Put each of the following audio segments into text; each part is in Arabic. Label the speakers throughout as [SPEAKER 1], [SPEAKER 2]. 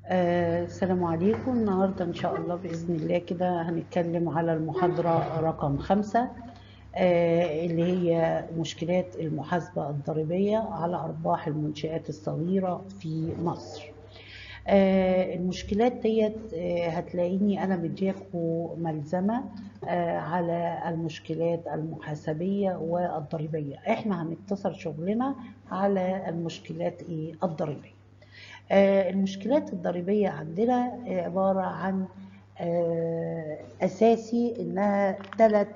[SPEAKER 1] السلام عليكم. النهاردة إن شاء الله بإذن الله كده هنتكلم على المحاضرة رقم 5، اللي هي مشكلات المحاسبة الضريبية على أرباح المنشآت الصغيرة في مصر. المشكلات ديت هتلاقيني أنا مديكوا ملزمة على المشكلات المحاسبية والضريبية. إحنا هنقتصر شغلنا على المشكلات الضريبية. المشكلات الضريبية عندنا عبارة عن أساسي إنها 3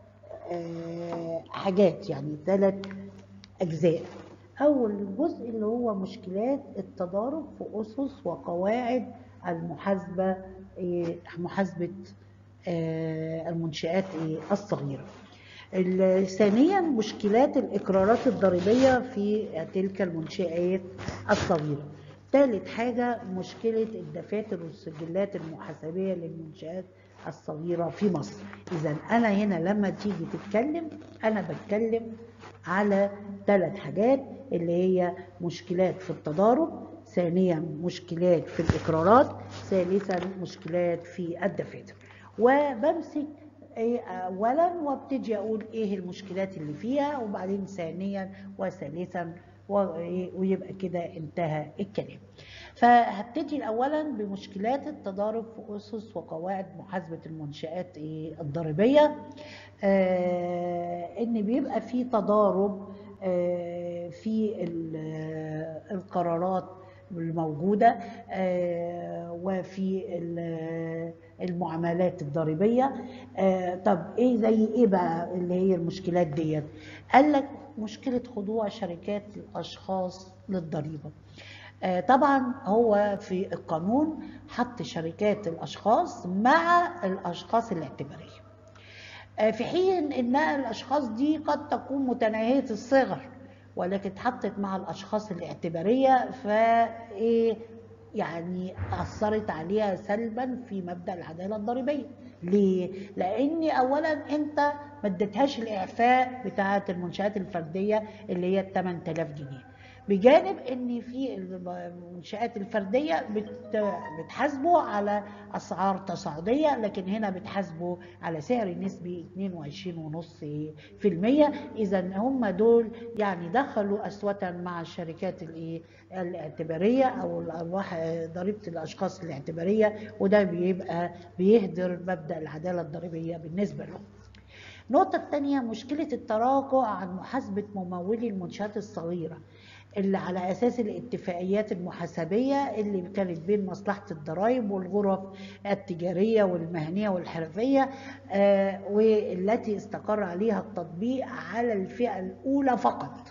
[SPEAKER 1] حاجات، يعني 3 أجزاء. أول جزء اللي هو مشكلات التضارب في أسس وقواعد المحاسبة، محاسبة المنشآت الصغيرة. ثانيا مشكلات الإقرارات الضريبية في تلك المنشآت الصغيرة. ثالث حاجة مشكلة الدفاتر والسجلات المحاسبية للمنشآت الصغيرة في مصر. إذا أنا هنا لما تيجي تتكلم أنا بتكلم على 3 حاجات، اللي هي مشكلات في التضارب، ثانيا مشكلات في الإقرارات، ثالثا مشكلات في الدفاتر. وبمسك اولا وابتدي اقول ايه المشكلات اللي فيها، وبعدين ثانيا وثالثا ويبقى كده انتهى الكلام. فهبتدي اولا بمشكلات التضارب في اسس وقواعد محاسبه المنشات الضريبيه. ان بيبقى في تضارب في القرارات الموجودة وفي المعاملات الضريبية. طب ايه زي ايه بقى اللي هي المشكلات ديت؟ قال لك مشكلة خضوع شركات الاشخاص للضريبة. طبعا هو في القانون حط شركات الاشخاص مع الاشخاص الاعتبارية، في حين ان الاشخاص دي قد تكون متناهية الصغر، ولكن اتحطت مع الاشخاص الاعتبارية فايه يعني اثرت عليها سلبا في مبدأ العدالة الضريبية. ليه؟ لان اولا انت ما اديتهاش الاعفاء بتاعة المنشآت الفردية اللي هي 8000 جنيه، بجانب ان في المنشآت الفردية بتحاسبه على اسعار تصاعدية، لكن هنا بتحاسبه على سعر نسبي 22.5%. اذا هم دول يعني دخلوا اسوة مع الشركات الاعتبارية او الارواح، ضريبة الاشخاص الاعتبارية، وده بيبقى بيهدر مبدأ العدالة الضريبية بالنسبة لهم. النقطة الثانية مشكلة التراجع عن محاسبة ممولي المنشآت الصغيرة، اللي على أساس الاتفاقيات المحاسبية اللي كانت بين مصلحة الضرائب والغرف التجارية والمهنية والحرفية، والتي استقر عليها التطبيق على الفئة الأولى فقط،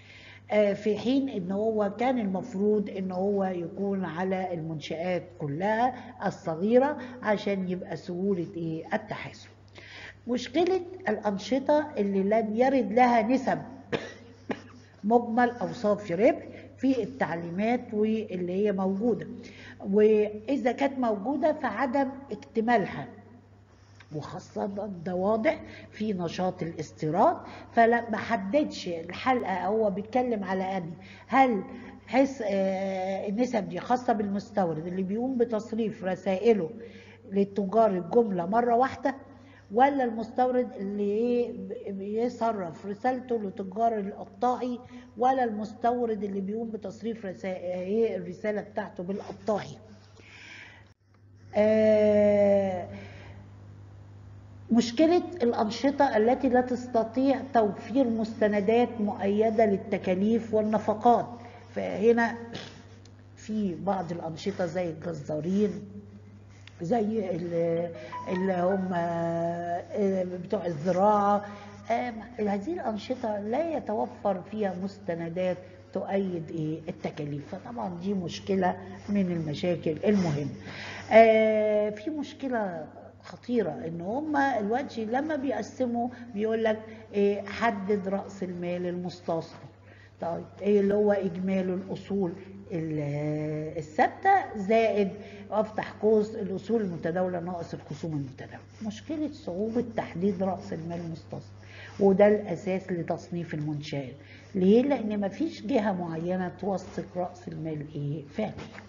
[SPEAKER 1] في حين ان هو كان المفروض ان هو يكون على المنشآت كلها الصغيرة عشان يبقى سهولة التحاسب. مشكلة الأنشطة اللي لم يرد لها نسب مجمل أو صافي ربح في التعليمات واللي هي موجودة، وإذا كانت موجودة فعدم اكتمالها، وخاصة ده واضح في نشاط الاستيراد. فلا ما حددش الحلقة، هو بيتكلم على أن هل حس النسب دي خاصة بالمستورد اللي بيقوم بتصريف رسائله للتجار الجملة مرة واحدة، ولا المستورد اللي بيصرف رسالته لتجار القطاعي، ولا المستورد اللي بيقوم بتصريف الرسالة بتاعته بالقطاعي. مشكلة الأنشطة التي لا تستطيع توفير مستندات مؤيدة للتكاليف والنفقات. فهنا في بعض الأنشطة زي الجزارين، زي اللي هم بتوع الزراعة، هذه الأنشطة لا يتوفر فيها مستندات تؤيد التكاليف، فطبعا دي مشكلة من المشاكل المهمة. في مشكلة خطيرة ان هم الوقت لما بيقسموا بيقول لك حدد رأس المال المستثمر. طيب ايه اللي هو اجمالي الاصول الثابته زائد افتح قوس الاصول المتداوله ناقص الخصوم المتداوله. مشكله صعوبه تحديد راس المال المستثمر، وده الاساس لتصنيف المنشات. ليه؟ لان مفيش جهه معينه توثق راس المال فعليا.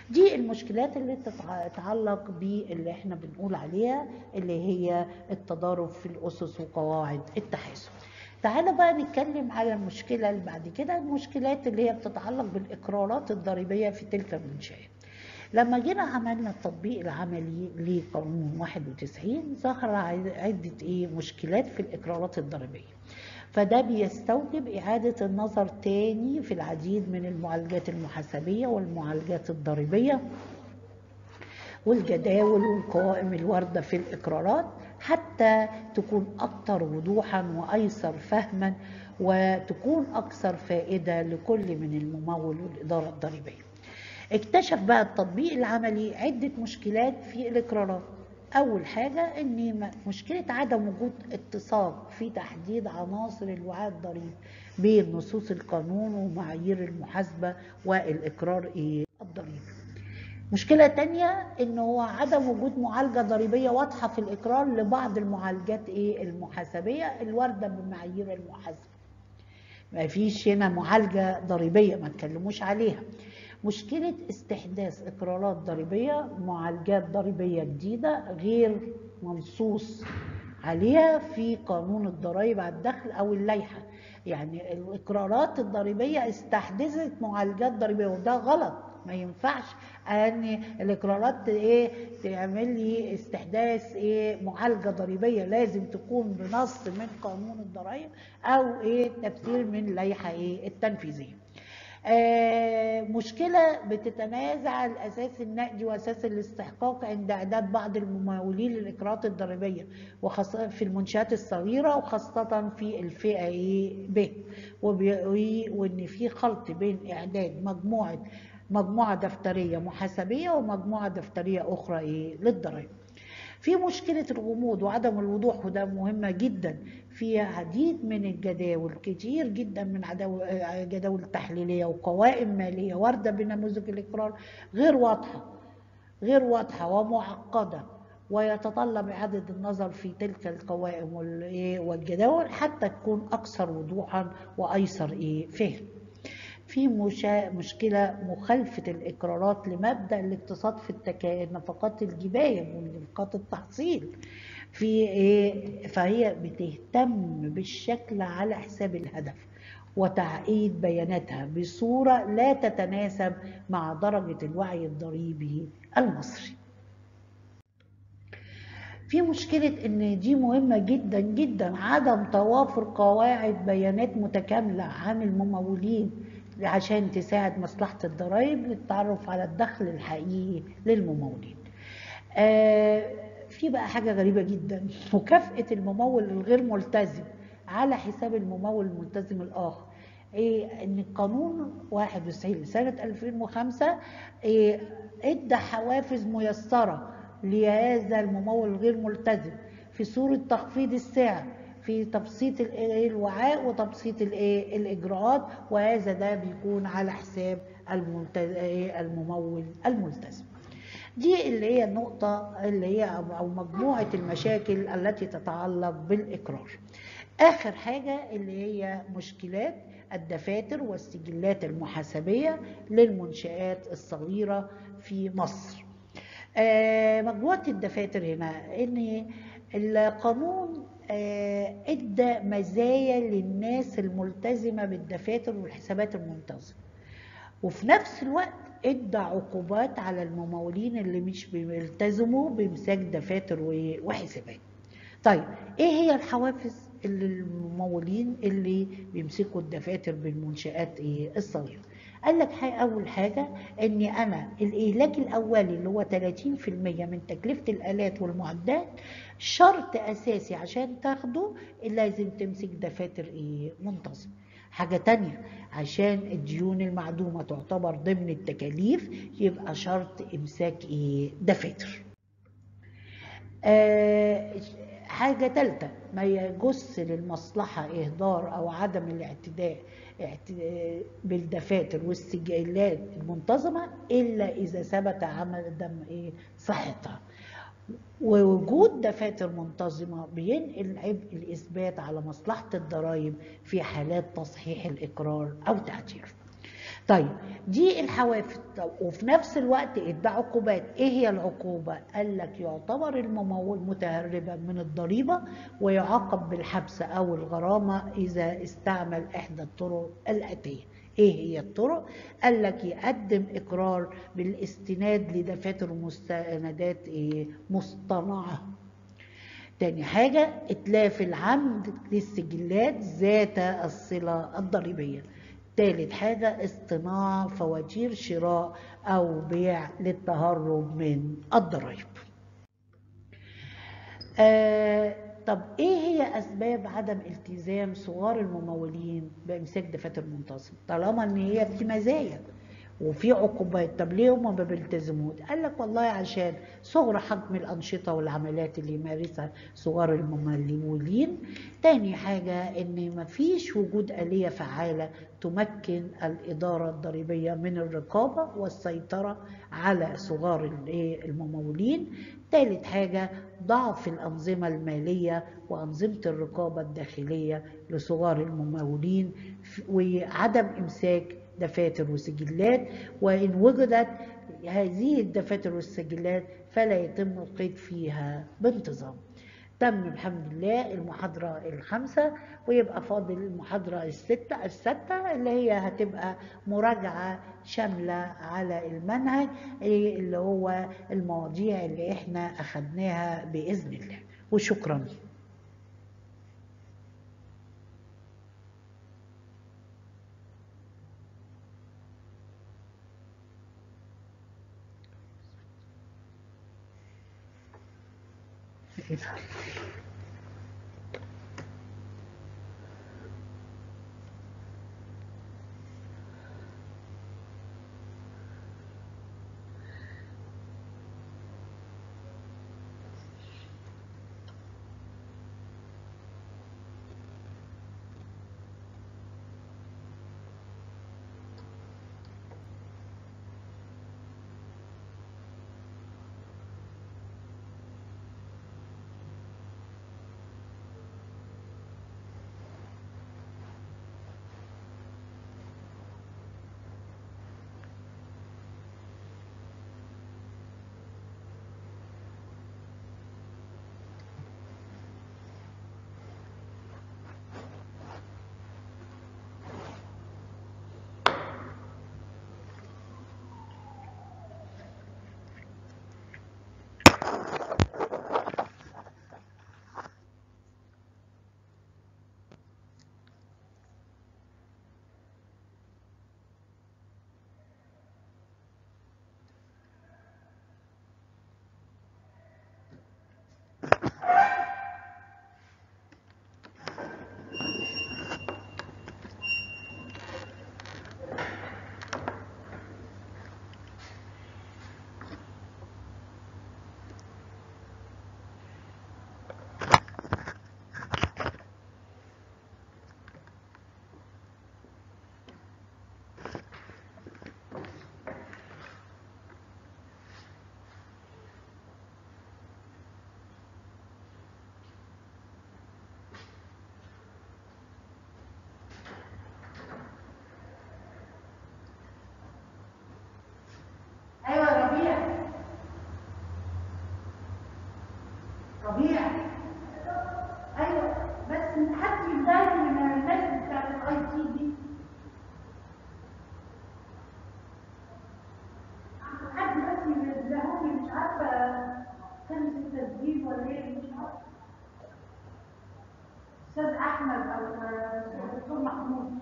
[SPEAKER 1] دي المشكلات اللي تتعلق باللي احنا بنقول عليها اللي هي التضارب في الأسس وقواعد التحاسب. تعالى بقى نتكلم على المشكلة اللي بعد كده، المشكلات اللي هي بتتعلق بالإقرارات الضريبية في تلك المنشآت. لما جينا عملنا التطبيق العملي لقانون 91 ظهر عدة مشكلات في الإقرارات الضريبية، فده بيستوجب إعادة النظر تاني في العديد من المعالجات المحاسبية والمعالجات الضريبية والجداول والقوائم الواردة في الإقرارات حتى تكون أكثر وضوحا وأيسر فهما وتكون أكثر فائدة لكل من الممول والإدارة الضريبية. اكتشف بقى التطبيق العملي عدة مشكلات في الإقرارات. أول حاجة إن مشكلة عدم وجود اتساق في تحديد عناصر الوعاء الضريبي بين نصوص القانون ومعايير المحاسبة والإقرار الضريبي. مشكلة تانية إن هو عدم وجود معالجة ضريبية واضحة في الإقرار لبعض المعالجات المحاسبية الواردة بمعايير المحاسبة. ما فيش هنا معالجة ضريبية، ما تكلموش عليها. مشكلة استحداث إقرارات ضريبية، معالجات ضريبية جديدة غير منصوص عليها في قانون الضرائب على الدخل أو اللائحة. يعني الإقرارات الضريبية استحدثت معالجات ضريبية، وده غلط. ما ينفعش ان الاقرارات تعمل لي استحداث معالجه ضريبيه، لازم تكون بنص من قانون الضرائب او تفسير من اللائحه التنفيذيه. مشكلة بتتنازع على الأساس النقدي وأساس الاستحقاق عند إعداد بعض الممولين للإقرارات الضريبية، وخاصة في المنشآت الصغيرة وخاصة في الفئة ب، وإن في خلط بين إعداد مجموعة دفترية محاسبية ومجموعة دفترية أخرى للضرائب. في مشكلة الغموض وعدم الوضوح، وده مهمة جدا في عديد من الجداول، كتير جدا من جداول تحليلية وقوائم مالية واردة بنموذج الإقرار غير واضحة ومعقدة، ويتطلب إعادة النظر في تلك القوائم والجداول حتى تكون أكثر وضوحا وأيسر فهم. في مشكلة مخالفة الإقرارات لمبدأ الاقتصاد في النفقات الجباية ونفقات التحصيل فهي بتهتم بالشكل على حساب الهدف وتعقيد بياناتها بصورة لا تتناسب مع درجة الوعي الضريبي المصري. في مشكلة ان دي مهمة جدا جدا، عدم توافر قواعد بيانات متكاملة عن الممولين عشان تساعد مصلحة الضرائب للتعرف على الدخل الحقيقي للممولين. في بقى حاجة غريبة جدا، مكافأة الممول الغير ملتزم على حساب الممول الملتزم الآخر. ان القانون 91 سنة 2005 ادى حوافز ميسرة لهذا الممول الغير ملتزم في صورة تخفيض السعر، في تبسيط الوعاء وتبسيط الإجراءات، وهذا ده بيكون على حساب الممول الملتزم. دي اللي هي النقطة اللي هي أو مجموعة المشاكل التي تتعلق بالإقرار. آخر حاجة اللي هي مشكلات الدفاتر والسجلات المحاسبية للمنشآت الصغيرة في مصر. مجموعة الدفاتر هنا ان القانون ادى مزايا للناس الملتزمة بالدفاتر والحسابات المنتظمة، وفي نفس الوقت ادى عقوبات على الممولين اللي مش بيلتزموا بامساك دفاتر وحسابات. طيب ايه هي الحوافز اللي الممولين اللي بيمسكوا الدفاتر بالمنشآت الصغيرة؟ قال لك اول حاجة اني انا الاهلاك الاولي اللي هو 30% من تكلفة الالات والمعدات شرط اساسي عشان تاخده، لازم تمسك دفاتر منتظمة. حاجة تانية، عشان الديون المعدومة تعتبر ضمن التكاليف يبقى شرط امساك دفاتر. حاجة تالتة، ما يجوز للمصلحة إهدار أو عدم الاعتداء بالدفاتر والسجلات المنتظمة إلا إذا ثبت عدم صحتها. ووجود دفاتر منتظمة بينقل عبء الإثبات على مصلحة الضرائب في حالات تصحيح الإقرار أو تعديله. طيب دي الحوافز. وفي نفس الوقت ادى عقوبات. ايه هي العقوبة؟ قال لك يعتبر الممول متهربا من الضريبة ويعاقب بالحبس او الغرامة اذا استعمل احدى الطرق الاتية. ايه هي الطرق؟ قال لك يقدم اقرار بالاستناد لدفاتر ومستندات مصطنعة. تاني حاجة إتلاف العمد للسجلات ذات الصلة الضريبية. تالت حاجة اصطناع فواتير شراء أو بيع للتهرب من الضرائب. آه طب ايه هي اسباب عدم التزام صغار الممولين بامساك دفاتر منتظمه طالما ان هي في مزايا وفي عقوبات؟ طب ليه هم ما بيلتزموش؟ قال لك والله عشان صغر حجم الانشطه والعمليات اللي يمارسها صغار الممولين. تاني حاجه ان ما فيش وجود اليه فعاله تمكن الاداره الضريبيه من الرقابه والسيطره على صغار الممولين. ثالث حاجة ضعف الأنظمة المالية وأنظمة الرقابة الداخلية لصغار الممولين وعدم إمساك دفاتر وسجلات، وإن وجدت هذه الدفاتر والسجلات فلا يتم القيد فيها بانتظام. تم بحمد الله المحاضرة الخامسة، ويبقى فاضل المحاضرة الستة اللي هي هتبقى مراجعة شاملة على المنهج اللي هو المواضيع اللي احنا أخدناها بإذن الله. وشكرا. ايوه يا ربيع. ربيع ايوه، بس حد يبدأ من الناس بتاعت الاي تي دي. حد بس يبدأوني، مش عارفه كان التسجيل ولا ايه، مش عارفه. استاذ احمد او دكتور محمود.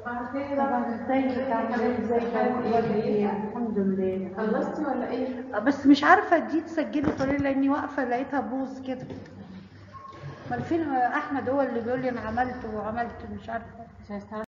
[SPEAKER 1] طبعا ازيك عامله ايه؟ ازيك اخبارك ايه؟ الحمد لله.
[SPEAKER 2] خلصتي ولا ايه؟
[SPEAKER 1] بس مش عارفه دي اتسجلت ولا إيه، لاني واقفه لقيتها بوز كده. امال فين احمد؟ هو اللي بيقول لي انا عملت وعملت مش عارفه.
[SPEAKER 2] مش